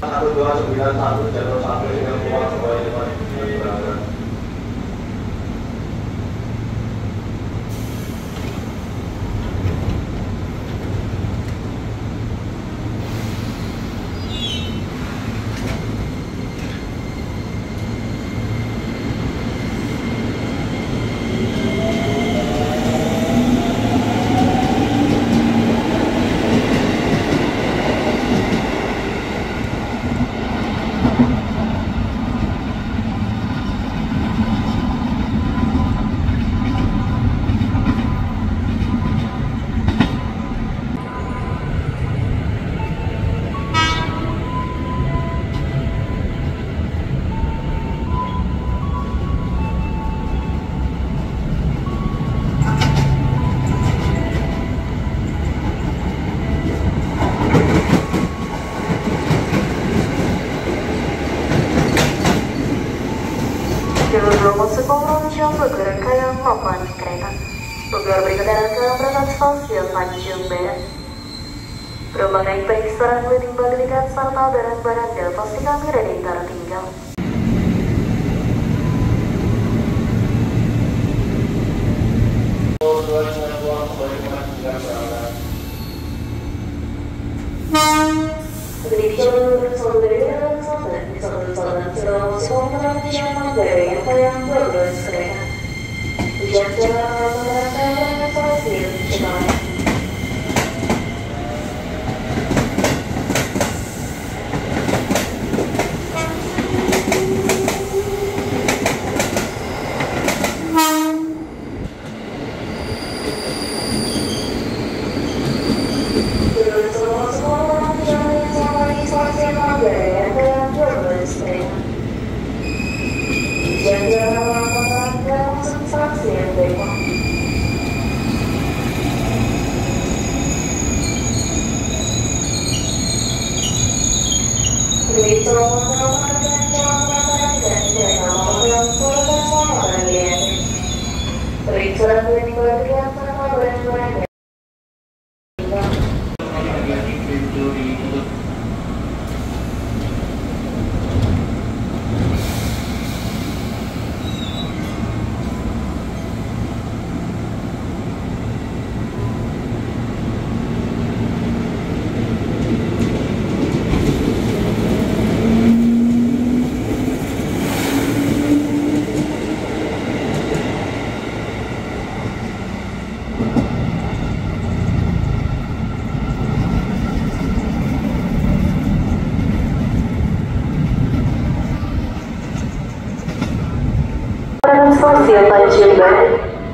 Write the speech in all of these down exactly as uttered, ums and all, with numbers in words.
satu dua sembilan satu jalur satu yang keluar Surabaya lima berangkat. Masuk Kompromisio Rangkaian delapan kereta Bogor berkendaraan ke berangkat stasiun Tanjung Perak. Penumpang naik baik sekarang leading bagalikan serta barang-barang dan pasti kami ready tertinggal. Stasiun Tanjung Perak.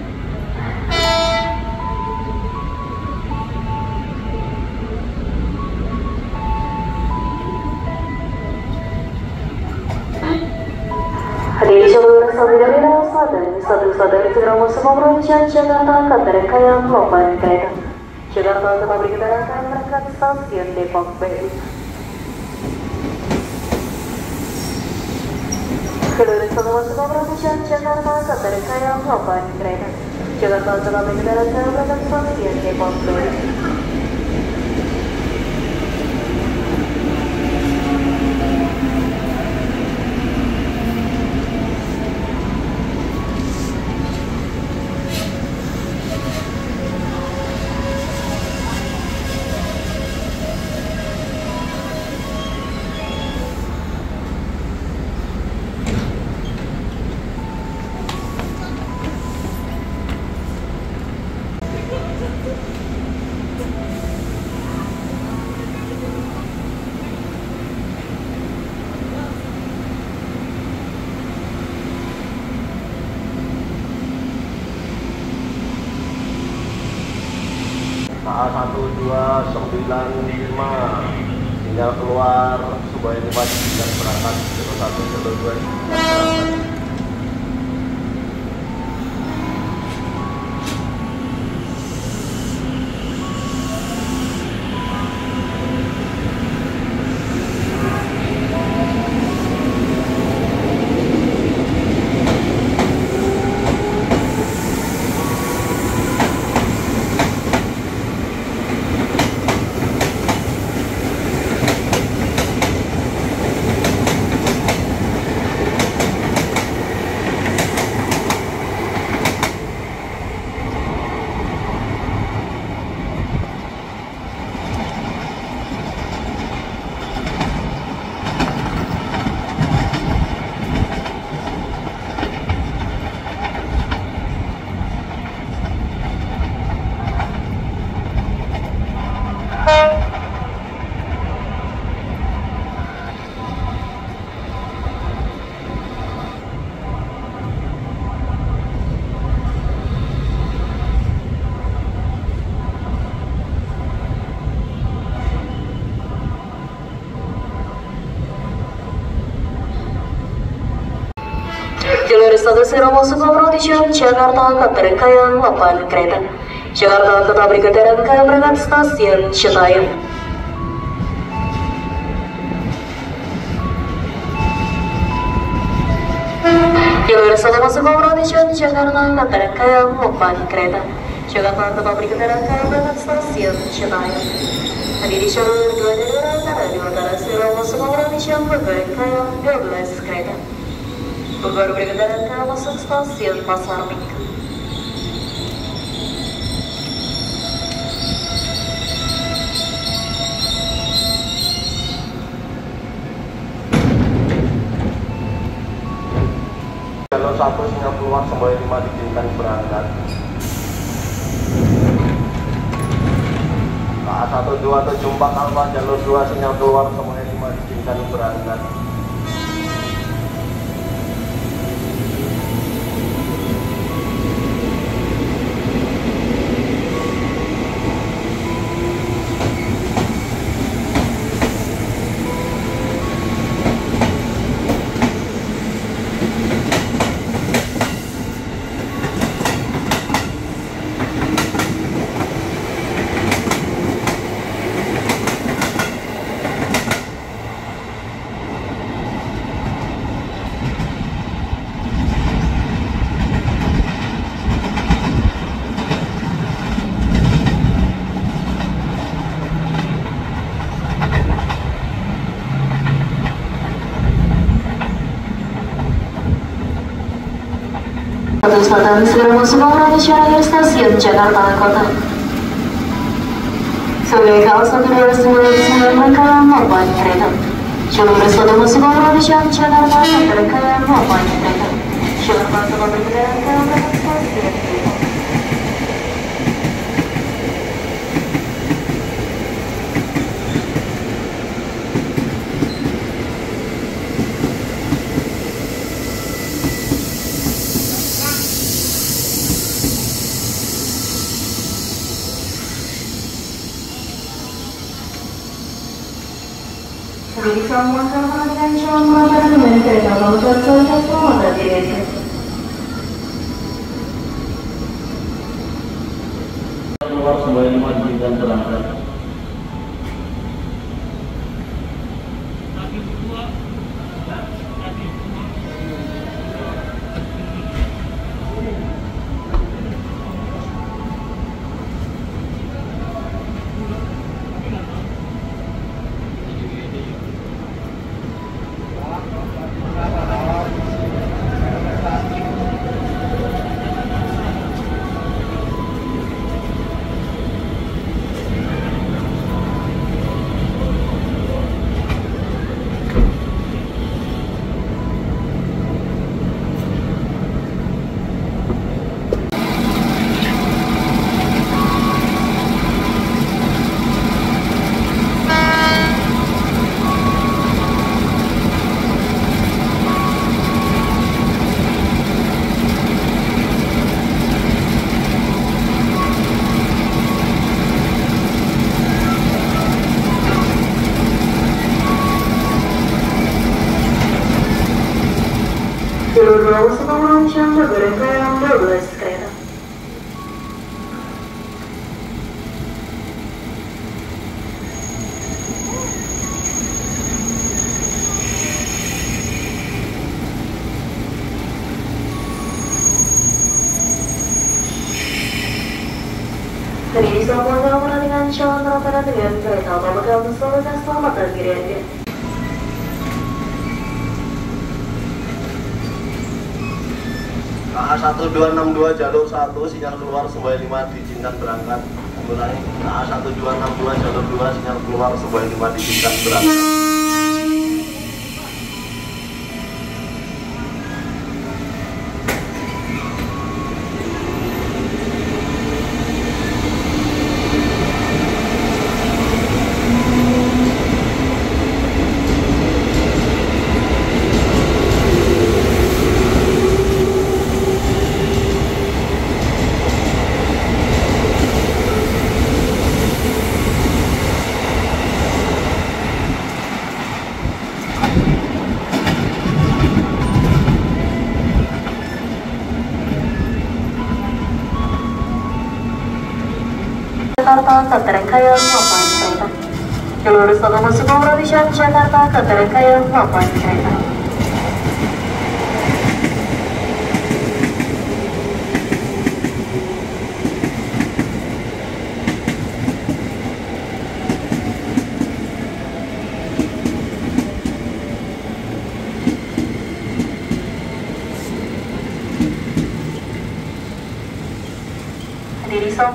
Hadirin seluruh saudari dan saudari, saudari segera masuk Kompromisio Jakarta ke rangkaian delapan kereta Jakarta ke pabrik kendaraan berangkat stasiun Depok B I. Seluruh saudara masuk Kompromisio Jakarta ke rangkaian delapan kereta Jakarta ke pabrik kendaraan berangkat stasiun Depok B I. A satu dua sembilan lima tinggal keluar Surabaya lima dan berangkat jalur satu jalur dua. satu Sero masuk Production Jakarta keterkaitan delapan kereta. Jakarta Kota berikutnya rangkaian berangkat stasiun Citayam. Jalur satu masuk Production Jakarta keterkaitan delapan kereta. Jakarta Kota berikutnya rangkaian berangkat stasiun Citayam. Tadi di jalur dua dari antara di antara Sero masuk Production berangkaian dua belas kereta. Bogor berikutnya rangkaian masuk stasiun Pasar Minggu. Jalur satu sinyal keluar Semboyan lima diizinkan berangkat. K A satu dua tujuh empat Alfa jalur dua sinyal keluar Semboyan lima diizinkan berangkat. Satu Selatan segera masuk Production akhir stasiun Jakarta Kota. Sebagai K A satu dua sembilan sembilan rangkaian delapan kereta. Jalur satu masuk Production Jakarta keterkaitan delapan kereta. Jakarta Kota berikutnya rangkaian berangkat stasiun kereta. Jadi semua sama dengan calon mata dengan kereta motor kualitas motor direct. Keluar Semboyan lima diizinkan berangkat. Jalur dua masuk Production berangkaian dua belas kereta. Tadi di semua sama dengan calon rangkaian dengan kereta pemegang fasilitas keselamatan gereja. K A satu dua enam dua jalur satu sinyal keluar Semboyan lima diizinkan berangkat. Ulangi, K A satu dua enam dua jalur dua sinyal keluar Semboyan lima diizinkan berangkat. Jakarta ke Terengkayang delapan kereta. Jalur satu masuk Provision Jakarta ke Terengkayang delapan kereta. Diri Song.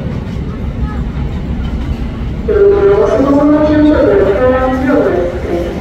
Jalur